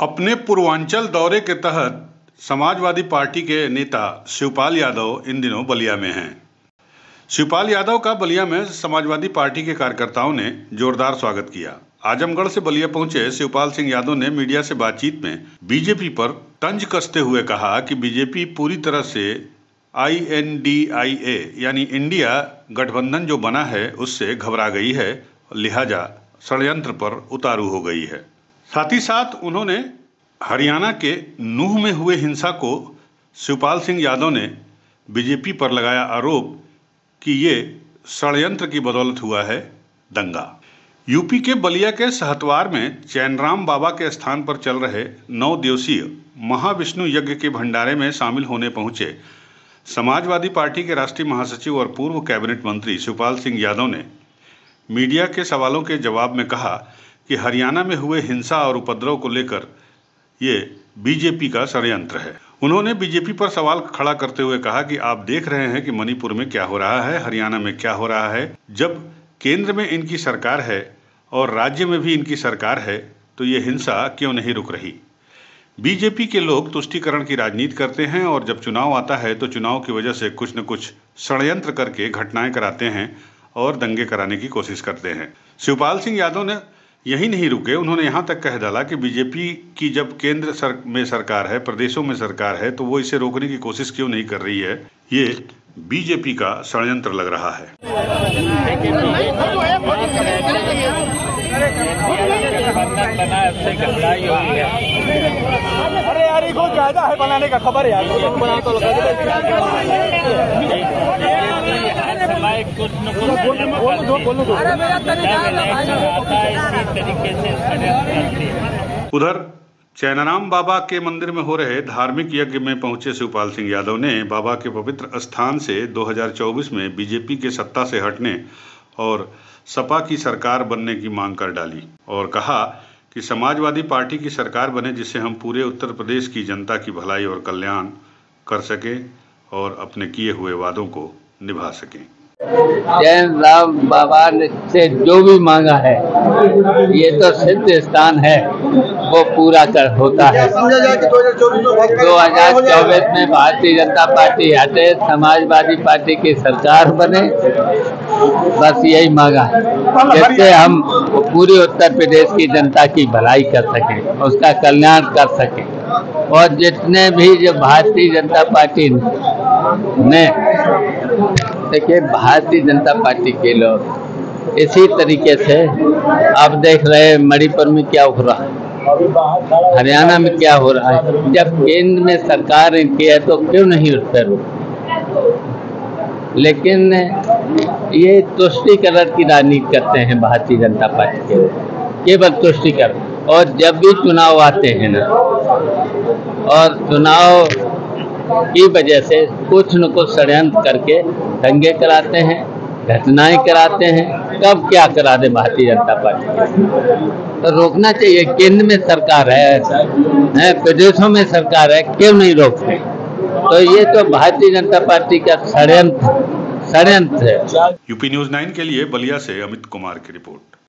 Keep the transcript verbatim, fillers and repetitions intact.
अपने पूर्वांचल दौरे के तहत समाजवादी पार्टी के नेता शिवपाल यादव इन दिनों बलिया में हैं। शिवपाल यादव का बलिया में समाजवादी पार्टी के कार्यकर्ताओं ने जोरदार स्वागत किया। आजमगढ़ से बलिया पहुंचे शिवपाल सिंह यादव ने मीडिया से बातचीत में बीजेपी पर तंज कसते हुए कहा कि बीजेपी पूरी तरह से आई एन डी आई ए यानी इंडिया गठबंधन जो बना है उससे घबरा गई है, लिहाजा षड्यंत्र पर उतारू हो गई है। साथ ही साथ उन्होंने हरियाणा के नूह में हुए हिंसा को शिवपाल सिंह यादव ने बीजेपी पर लगाया आरोप कि ये षड्यंत्र की बदौलत हुआ है दंगा। यूपी के बलिया के सहतवार में चैनराम बाबा के स्थान पर चल रहे नौ दिवसीय महाविष्णु यज्ञ के भंडारे में शामिल होने पहुंचे समाजवादी पार्टी के राष्ट्रीय महासचिव और पूर्व कैबिनेट मंत्री शिवपाल सिंह यादव ने मीडिया के सवालों के जवाब में कहा कि हरियाणा में हुए हिंसा और उपद्रव को लेकर ये बीजेपी का षड्यंत्र है। उन्होंने बीजेपी पर सवाल खड़ा करते हुए कहा कि आप देख रहे हैं कि मणिपुर में क्या हो रहा है, हरियाणा में क्या हो रहा है। जब केंद्र में इनकी सरकार है और राज्य में भी इनकी सरकार है तो ये हिंसा क्यों नहीं रुक रही। बीजेपी के लोग तुष्टीकरण की राजनीति करते हैं और जब चुनाव आता है तो चुनाव की वजह से कुछ न कुछ षड्यंत्र करके घटनाएं कराते हैं और दंगे कराने की कोशिश करते हैं। शिवपाल सिंह यादव ने यही नहीं रुके, उन्होंने यहाँ तक कह डाला कि बीजेपी की जब केंद्र सर में सरकार है, प्रदेशों में सरकार है, तो वो इसे रोकने की कोशिश क्यों नहीं कर रही है। ये बीजेपी का षड्यंत्र लग रहा है। अरे यार ये बहुत ज्यादा है बनाने का, खबर यार उधर चैनराम बाबा के मंदिर में हो रहे धार्मिक यज्ञ में पहुंचे शिवपाल सिंह यादव ने बाबा के पवित्र स्थान से दो हज़ार चौबीस में बीजेपी के सत्ता से हटने और सपा की सरकार बनने की मांग कर डाली और कहा कि समाजवादी पार्टी की सरकार बने जिससे हम पूरे उत्तर प्रदेश की जनता की भलाई और कल्याण कर सकें और अपने किए हुए वादों को निभा सकें। चैनराम बाबा ने से जो भी मांगा है ये तो सिद्ध स्थान है, वो पूरा कर होता है। दो हज़ार चौबीस में भारतीय जनता पार्टी हटे, समाजवादी पार्टी की सरकार बने, बस यही मांगा है जिससे हम पूरी उत्तर प्रदेश की जनता की भलाई कर सकें, उसका कल्याण कर सकें। और जितने भी जो भारतीय जनता पार्टी ने देखिए, भारतीय जनता पार्टी के लोग इसी तरीके से आप देख रहे हैं मणिपुर में क्या हो रहा है, हरियाणा में क्या हो रहा है। जब केंद्र में सरकार इनकी है तो क्यों नहीं उठ पर, लेकिन ये तुष्टीकरण की राजनीति करते हैं भारतीय जनता पार्टी के, केवल तुष्टीकरण। और जब भी चुनाव आते हैं ना, और चुनाव की वजह से कुछ न कुछ षड्यंत्र करके दंगे कराते हैं, घटनाएं कराते हैं। कब क्या करा दे भारतीय जनता पार्टी, तो रोकना चाहिए। केंद्र में सरकार है, है प्रदेशों में सरकार है, क्यों नहीं रोकते। तो ये तो भारतीय जनता पार्टी का षड्यंत्र षड्यंत्र है। यूपी न्यूज़ नाइन के लिए बलिया से अमित कुमार की रिपोर्ट।